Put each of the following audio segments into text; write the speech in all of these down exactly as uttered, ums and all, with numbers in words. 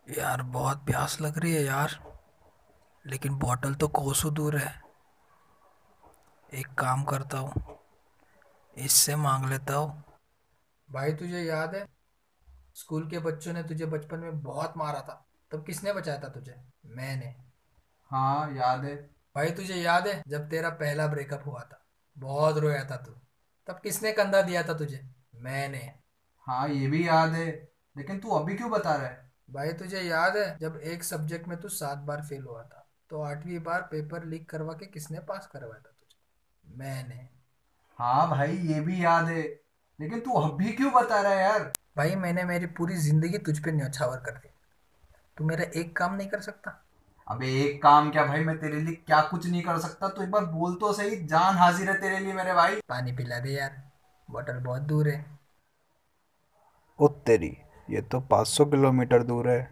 यार बहुत प्यास लग रही है यार। लेकिन बोतल तो कोसों दूर है। एक काम करता हूँ, इससे मांग लेता हूँ। भाई तुझे याद है, स्कूल के बच्चों ने तुझे बचपन में बहुत मारा था। तब किसने बचाया था तुझे? मैंने। हाँ याद है। भाई तुझे याद है जब तेरा पहला ब्रेकअप हुआ था? बहुत रोया था तू। तब किसने कंधा दिया था तुझे? मैंने। हाँ ये भी याद है। लेकिन तू अभी क्यों बता रहा है? भाई तुझे याद है जब एक सब्जेक्ट में तू सात बार फेल हुआ था, तो आठवीं बार पेपर लीक करवा के किसने पास करवाया था तुझे? मैंने। हाँ भाई ये भी याद है। लेकिन तू अभी क्यों बता रहा है यार? भाई मैंने मेरी पूरी जिंदगी तुझ पे न्यौछावर कर दी। तू मेरा एक काम नहीं कर सकता? अबे एक काम क्या भाई, मैं तेरे लिए क्या कुछ नहीं कर सकता? तू एक बार बोल तो सही, जान हाजिर है तेरे लिए मेरे भाई। पानी पिला दे यार, बोतल बहुत दूर है। ओ तेरी, ये तो पाँच सौ किलोमीटर दूर है।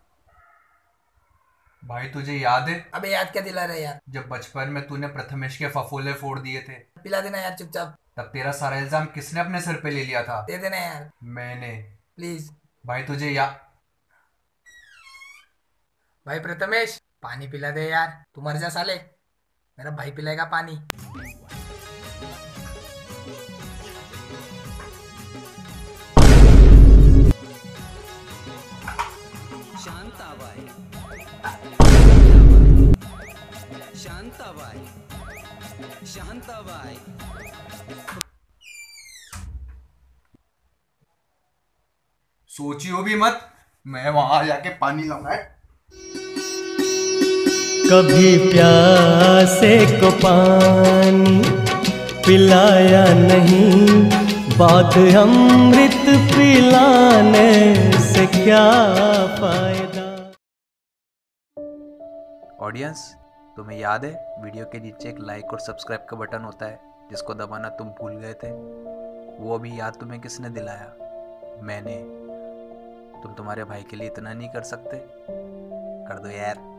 भाई तुझे याद है अबे याद क्या दिला रहे यार? जब बचपन में तूने प्रथमेश के फफोले फोड़ दिए थे? पिला देना यार चुपचाप। तब तेरा सारा इल्जाम किसने अपने सिर पे ले लिया था? दे देना यार, मैंने। प्लीज। भाई तुझे या भाई प्रथमेश, पानी पिला दे यार। तू मर जा साले, मेरा भाई पिलाएगा पानी। शांताबाई, शांताबाई, शांताबाई। सोचियो भी मत, मैं वहां जाके पानी लाऊंगा। कभी प्यासे को पानी पिलाया नहीं, बाद अमृत पिलाने से क्या फायदा। ऑडियंस, तुम्हें याद है वीडियो के नीचे एक लाइक और सब्सक्राइब का बटन होता है जिसको दबाना तुम भूल गए थे? वो अभी याद तुम्हें किसने दिलाया? मैंने। तुम तुम्हारे भाई के लिए इतना नहीं कर सकते? कर दो यार।